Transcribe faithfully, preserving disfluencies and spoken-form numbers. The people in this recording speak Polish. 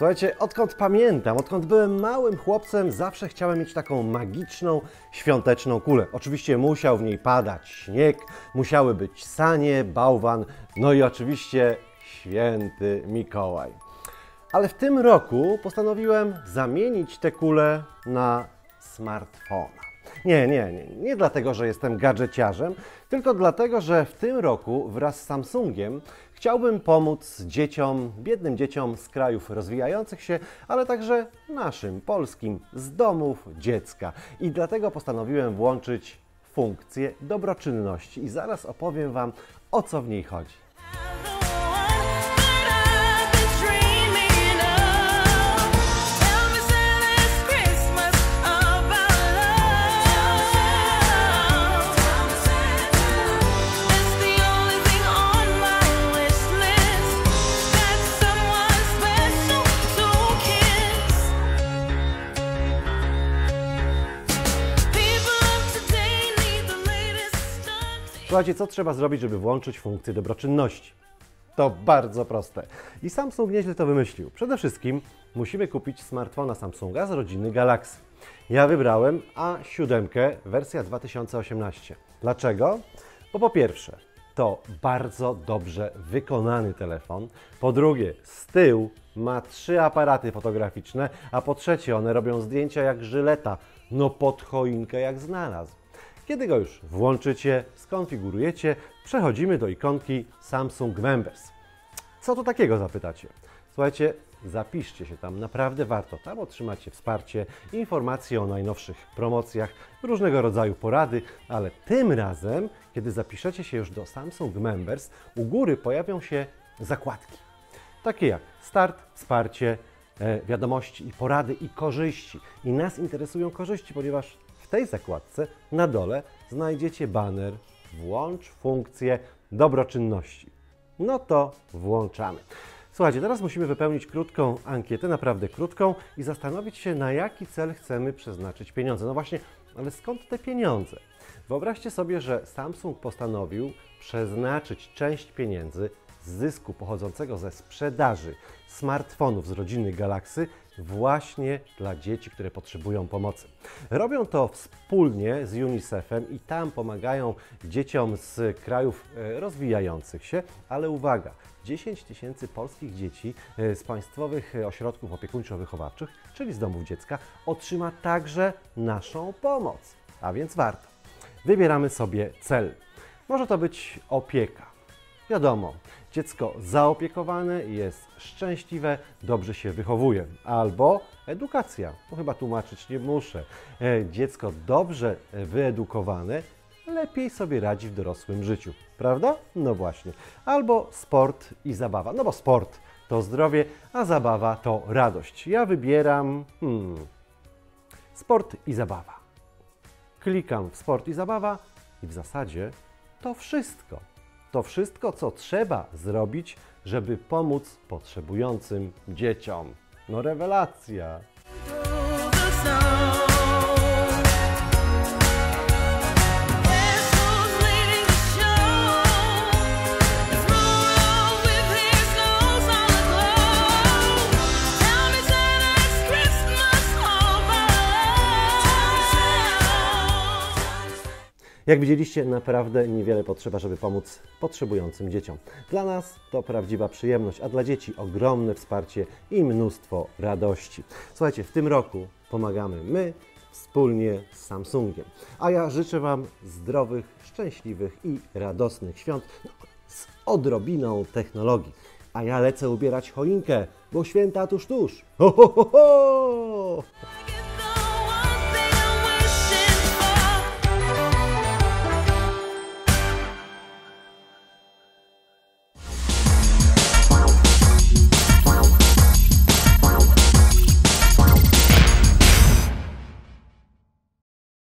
Słuchajcie, odkąd pamiętam, odkąd byłem małym chłopcem, zawsze chciałem mieć taką magiczną, świąteczną kulę. Oczywiście musiał w niej padać śnieg, musiały być sanie, bałwan, no i oczywiście święty Mikołaj. Ale w tym roku postanowiłem zamienić tę kulę na smartfona. Nie, nie, nie, nie dlatego, że jestem gadżeciarzem, tylko dlatego, że w tym roku wraz z Samsungiem chciałbym pomóc dzieciom, biednym dzieciom z krajów rozwijających się, ale także naszym, polskim, z domów dziecka. I dlatego postanowiłem włączyć funkcję dobroczynności i zaraz opowiem Wam, o co w niej chodzi. Słuchajcie, co trzeba zrobić, żeby włączyć funkcję dobroczynności? To bardzo proste. I Samsung nieźle to wymyślił. Przede wszystkim musimy kupić smartfona Samsunga z rodziny Galaxy. Ja wybrałem A siedem, wersja dwa tysiące osiemnaście. Dlaczego? Bo po pierwsze, to bardzo dobrze wykonany telefon. Po drugie, z tyłu ma trzy aparaty fotograficzne, a po trzecie, one robią zdjęcia jak żyleta, no pod choinkę jak znalazł. Kiedy go już włączycie, skonfigurujecie, przechodzimy do ikonki Samsung Members. Co to takiego, zapytacie? Słuchajcie, zapiszcie się tam, naprawdę warto. Tam otrzymacie wsparcie, informacje o najnowszych promocjach, różnego rodzaju porady, ale tym razem, kiedy zapiszecie się już do Samsung Members, u góry pojawią się zakładki. Takie jak start, wsparcie, e, wiadomości i porady i korzyści. I nas interesują korzyści, ponieważ w tej zakładce na dole znajdziecie baner Włącz funkcję dobroczynności. No to włączamy. Słuchajcie, teraz musimy wypełnić krótką ankietę, naprawdę krótką i zastanowić się, na jaki cel chcemy przeznaczyć pieniądze. No właśnie, ale skąd te pieniądze? Wyobraźcie sobie, że Samsung postanowił przeznaczyć część pieniędzy z zysku pochodzącego ze sprzedaży smartfonów z rodziny Galaxy właśnie dla dzieci, które potrzebują pomocy. Robią to wspólnie z UNICEF-em i tam pomagają dzieciom z krajów rozwijających się, ale uwaga, dziesięć tysięcy polskich dzieci z państwowych ośrodków opiekuńczo-wychowawczych, czyli z domów dziecka, otrzyma także naszą pomoc, a więc warto. Wybieramy sobie cel. Może to być opieka. Wiadomo, dziecko zaopiekowane jest szczęśliwe, dobrze się wychowuje. Albo edukacja, to chyba tłumaczyć nie muszę. Dziecko dobrze wyedukowane lepiej sobie radzi w dorosłym życiu, prawda? No właśnie. Albo sport i zabawa, no bo sport to zdrowie, a zabawa to radość. Ja wybieram hmm, sport i zabawa. Klikam w sport i zabawa i w zasadzie to wszystko. To wszystko, co trzeba zrobić, żeby pomóc potrzebującym dzieciom. No rewelacja! Jak widzieliście, naprawdę niewiele potrzeba, żeby pomóc potrzebującym dzieciom. Dla nas to prawdziwa przyjemność, a dla dzieci ogromne wsparcie i mnóstwo radości. Słuchajcie, w tym roku pomagamy my wspólnie z Samsungiem. A ja życzę Wam zdrowych, szczęśliwych i radosnych świąt z odrobiną technologii. A ja lecę ubierać choinkę, bo święta tuż, tuż. Ho, ho, ho, ho!